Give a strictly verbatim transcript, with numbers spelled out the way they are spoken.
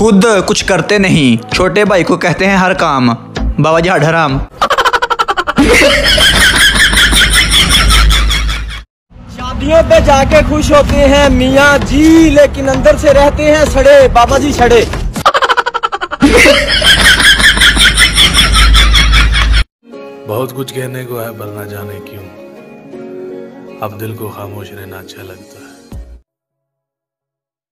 खुद कुछ करते नहीं, छोटे भाई को कहते हैं हर काम। बाबा जी हराम। शादियों पे जाके खुश होते हैं मियाँ जी, लेकिन अंदर से रहते हैं सड़े बाबा जी सड़े। बहुत कुछ कहने को है पर ना जाने क्यों अब दिल को खामोश रहना अच्छा लगता है।